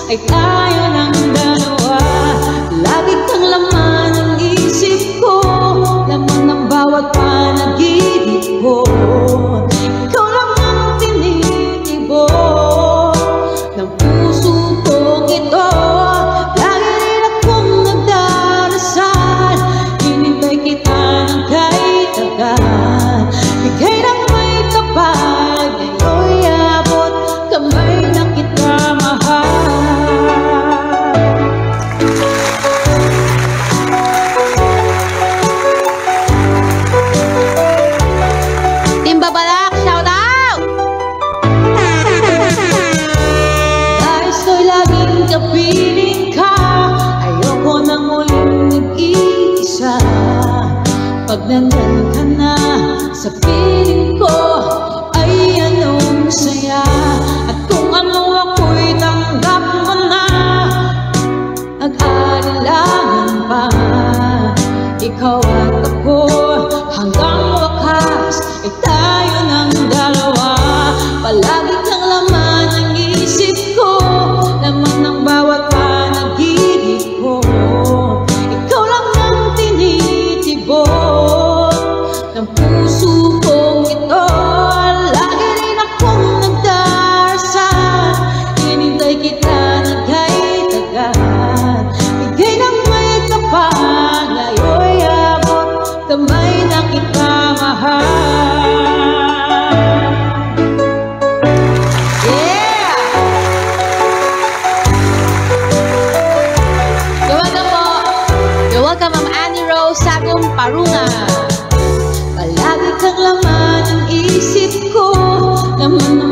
ay tayo ng dalawa. Lagi kang laman ng isip ko, laman ng bawat panaginip ko. Ikaw lang ang tinitibok ng puso kong ito. Lagi rin akong nagdarasal, hinintay kita ng kahit agad. Bigay ng may kapal, ngayon'y abot kamay na kita mahal. Team Babalak, shout out! Guys, laging kapiling ka, ayoko nang muling nag-iisa. Pag nandyan ka na sa piling ko, ay anong saya. At kung ano ako'y tanggap mo na, nag-aalilangan pa. Ikaw at ako, hanggang wakas ay tayo ng dalawa. Palagi kang laman ng isip ko, laman ng bawat panaginip ko. Ikaw lang ang tinitibok ng puso kong ito. Lagi rin akong nagdarasal, hinintay kita ng kahit agad. Bigay ng may kapal, ngayon'y abot kamay na kita mahal. Yeah! You're welcome po. You're welcome, Ma'am Annie Rose Sagum Parunga. Palagi kang laman ng isip ko, laman ng